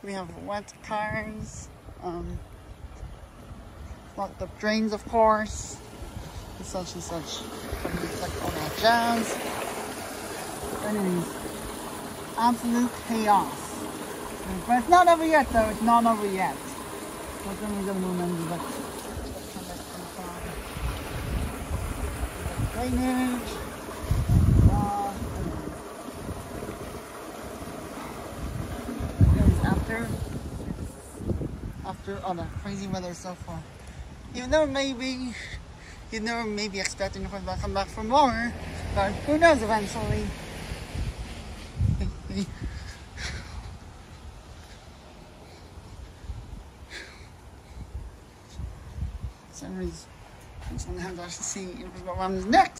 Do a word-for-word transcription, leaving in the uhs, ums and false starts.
We have wet cars, um, locked up drains, of course, and such and such. Like all that jazz. Anyways, absolute chaos. But it's not over yet, though. It's not over yet. But then we're gonna move into the drainage. Uh, after, after all the crazy weather so far. Even though maybe, you know, maybe expecting to come back for more, but who knows eventually. Somebody's, I just want to have to see what happens next.